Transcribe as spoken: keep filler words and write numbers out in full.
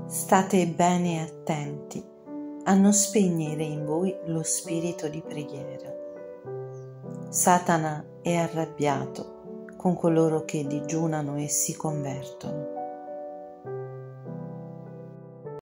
State bene attenti a non spegnere in voi lo spirito di preghiera. Satana è arrabbiato con coloro che digiunano e si convertono.